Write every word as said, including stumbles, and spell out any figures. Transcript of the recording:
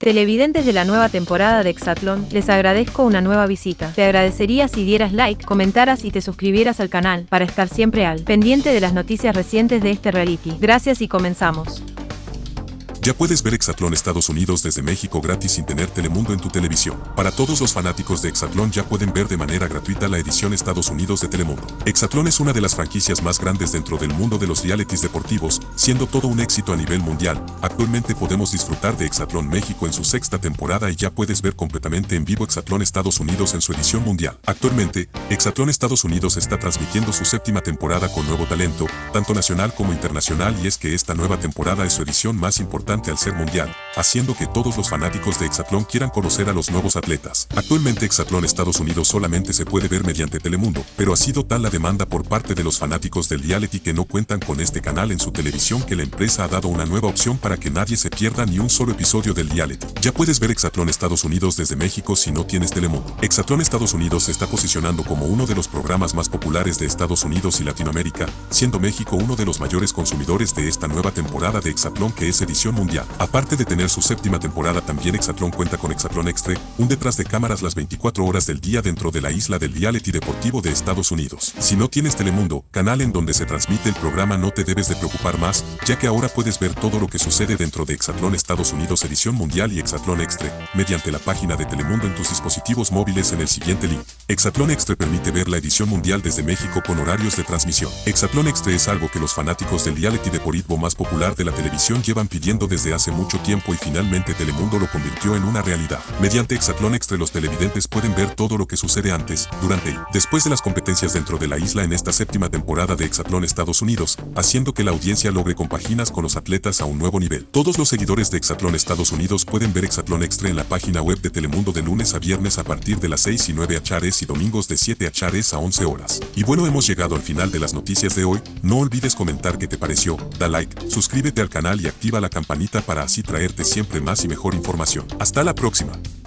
Televidentes de la nueva temporada de Hexatlón, les agradezco una nueva visita. Te agradecería si dieras like, comentaras y te suscribieras al canal, para estar siempre al pendiente de las noticias recientes de este reality. Gracias y comenzamos. Ya puedes ver Hexatlón Estados Unidos desde México gratis sin tener Telemundo en tu televisión. Para todos los fanáticos de Hexatlón ya pueden ver de manera gratuita la edición Estados Unidos de Telemundo. Hexatlón es una de las franquicias más grandes dentro del mundo de los realities deportivos, siendo todo un éxito a nivel mundial. Actualmente podemos disfrutar de Hexatlón México en su sexta temporada y ya puedes ver completamente en vivo Hexatlón Estados Unidos en su edición mundial. Actualmente, Hexatlón Estados Unidos está transmitiendo su séptima temporada con nuevo talento, tanto nacional como internacional, y es que esta nueva temporada es su edición más importante al ser mundial, haciendo que todos los fanáticos de Hexatlón quieran conocer a los nuevos atletas. Actualmente Hexatlón Estados Unidos solamente se puede ver mediante Telemundo, pero ha sido tal la demanda por parte de los fanáticos del reality que no cuentan con este canal en su televisión que la empresa ha dado una nueva opción para que nadie se pierda ni un solo episodio del reality. Ya puedes ver Hexatlón Estados Unidos desde México si no tienes Telemundo. Hexatlón Estados Unidos se está posicionando como uno de los programas más populares de Estados Unidos y Latinoamérica, siendo México uno de los mayores consumidores de esta nueva temporada de Hexatlón, que es edición mundial. Aparte de tener su séptima temporada, también Hexatlón cuenta con Hexatlón Extra, un detrás de cámaras las veinticuatro horas del día dentro de la isla del reality deportivo de Estados Unidos. Si no tienes Telemundo, canal en donde se transmite el programa, no te debes de preocupar más, ya que ahora puedes ver todo lo que sucede dentro de Hexatlón Estados Unidos edición mundial y Hexatlón Extra, mediante la página de Telemundo en tus dispositivos móviles en el siguiente link. Hexatlón Extra permite ver la edición mundial desde México con horarios de transmisión. Hexatlón Extra es algo que los fanáticos del reality deportivo más popular de la televisión llevan pidiendo desde hace mucho tiempo y finalmente Telemundo lo convirtió en una realidad. Mediante Hexatlón Extra los televidentes pueden ver todo lo que sucede antes, durante y después de las competencias dentro de la isla en esta séptima temporada de Hexatlón Estados Unidos, haciendo que la audiencia logre compaginas con los atletas a un nuevo nivel. Todos los seguidores de Hexatlón Estados Unidos pueden ver Hexatlón Extra en la página web de Telemundo de lunes a viernes a partir de las seis y nueve horas y domingos de siete horas a once horas. Y bueno, hemos llegado al final de las noticias de hoy. No olvides comentar qué te pareció, da like, suscríbete al canal y activa la campanita para así traerte siempre más y mejor información. Hasta la próxima.